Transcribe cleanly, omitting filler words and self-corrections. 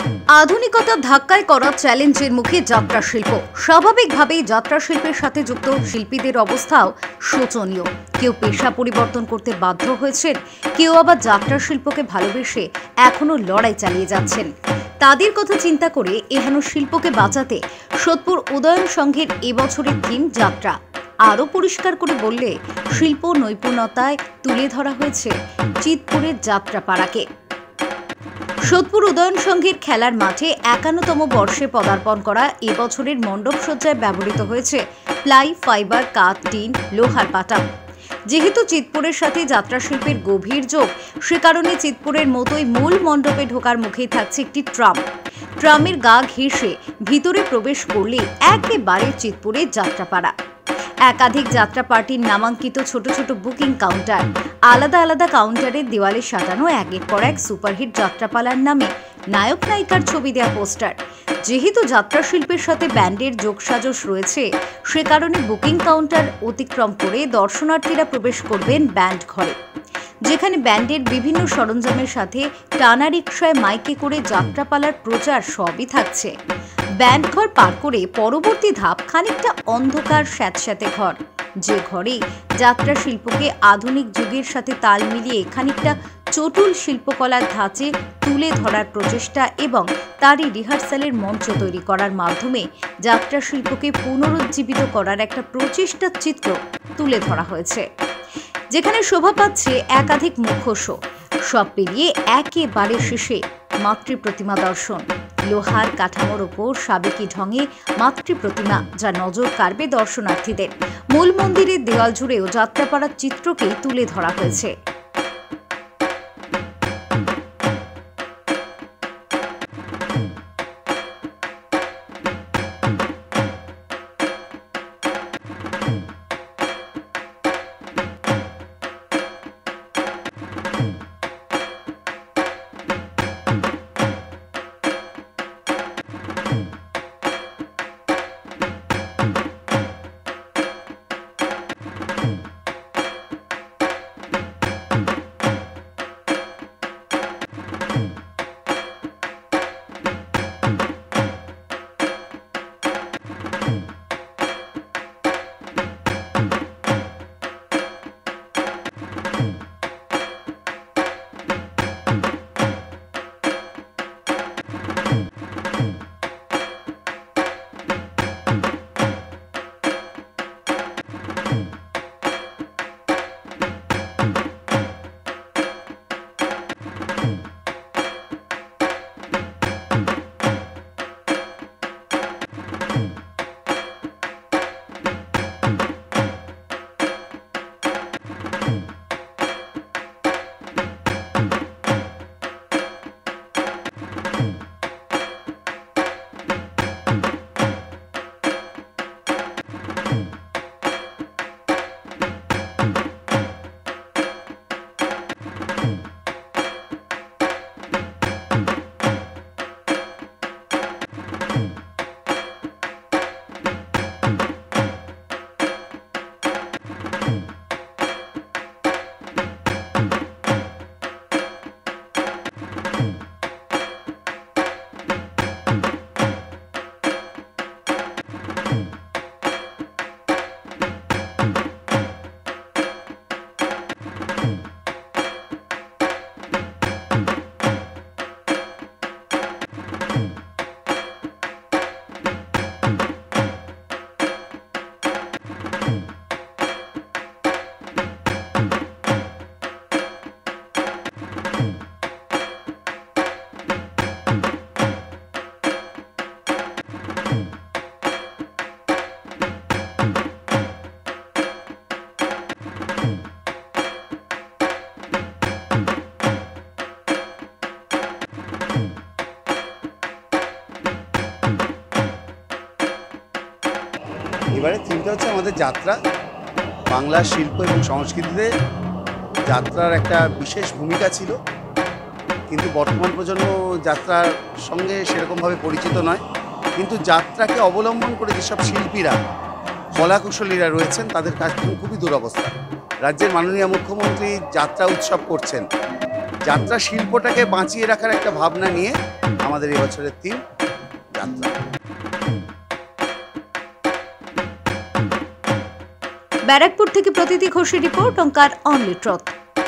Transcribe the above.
আধুনিকতার ধাক্কায় করা চ্যালেঞ্জের মুখে যাত্রা শিল্প। স্বাভাবিকভাবেই যাত্রা শিল্পের সাথে যুক্ত শিল্পীদের অবস্থাও শোচনীয়। কেউ পেশা পরিবর্তন করতে বাধ্য হয়েছেন, কেউ আবার যাত্রা শিল্পকে ভালোবেসে এখনো লড়াই চালিয়ে যাচ্ছেন। তাদের কথা চিন্তা করে এহেন শিল্পকে বাঁচাতে সোদপুর উদয়ন সংঘের এবছরের থিম যাত্রা। আরও পরিষ্কার করে বললে শিল্প নৈপুণ্যতায় তুলে ধরা হয়েছে চিতপুরের যাত্রাপাড়াকে। সোদপুর উদয়ন সংঘের খেলার মাঠে ৫১তম বর্ষে পদার্পণ করা এবছরের মণ্ডপসজ্জায় ব্যবহৃত হয়েছে প্লাই, ফাইবার, কাঠ, টিন, লোহার পাটা। যেহেতু চিতপুরের সাথে যাত্রা শিল্পের গভীর যোগ, সে কারণে চিতপুরের মতোই মূল মণ্ডপে ঢোকার মুখেই থাকছে একটি ট্রাম। ট্রামের গা ঘেঁষে ভিতরে প্রবেশ করলে একেবারে চিতপুরের যাত্রাপাড়া। একাধিক যাত্রা পার্টির নামাঙ্কিত ছোট ছোট বুকিং কাউন্টার, আলাদা আলাদা কাউন্টারের দেওয়ালে সাজানো একের পর এক সুপারহিট যাত্রাপালার নামে নায়ক নায়িকার ছবি দেওয়া পোস্টার। যেহেতু যাত্রা শিল্পের সাথে ব্যান্ডের যোগসাজশ রয়েছে, সে কারণে বুকিং কাউন্টার অতিক্রম করে দর্শনার্থীরা প্রবেশ করবেন ব্যান্ড ঘরে, যেখানে ব্যান্ডের বিভিন্ন সরঞ্জামের সাথে টানা রিকশায় মাইকে করে যাত্রাপালার প্রচার সবই থাকছে। ব্যান্ড ঘর পার করে পরবর্তী ধাপ খানিকটা অন্ধকার স্যাঁতস্যাঁতে ঘর, যে ঘরে যাত্রা শিল্পকে আধুনিক যুগের সাথে তাল মিলিয়ে খানিকটা চটুল শিল্পকলার ধাঁচে তুলে ধরার প্রচেষ্টা এবং তারই রিহার্সালের মঞ্চ তৈরি করার মাধ্যমে যাত্রা শিল্পকে পুনরুজ্জীবিত করার একটা প্রচেষ্টার চিত্র তুলে ধরা হয়েছে, যেখানে শোভা পাচ্ছে একাধিক মুখ্য শো। সব পেরিয়ে একেবারে শেষে মাতৃ প্রতিমা দর্শন। লোহার কাঠামোর ওপর সাবেকি ঢঙে মাতৃ প্রতিমা, যা নজর কাড়বে দর্শনার্থীদের। মূল মন্দিরের দেওয়াল জুড়েও যাত্রাপাড়ার চিত্রকেই তুলে ধরা হয়েছে। এবারে থিমটা হচ্ছে আমাদের যাত্রা। বাংলা শিল্প এবং সংস্কৃতিতে যাত্রার একটা বিশেষ ভূমিকা ছিল, কিন্তু বর্তমান প্রজন্ম যাত্রার সঙ্গে সেরকমভাবে পরিচিত নয়। কিন্তু যাত্রাকে অবলম্বন করে যেসব শিল্পীরা, কলাকুশলীরা রয়েছেন, তাদের কাজ খুবই দুরবস্থা। রাজ্যের মাননীয় মুখ্যমন্ত্রী যাত্রা উৎসব করছেন, যাত্রা শিল্পটাকে বাঁচিয়ে রাখার একটা ভাবনা নিয়ে আমাদের এবছরের থিম যাত্রা। ব্যারাকপুর থেকে প্রতীতি ঘোষের রিপোর্ট, ওঙ্কার অনলি ট্রুথ।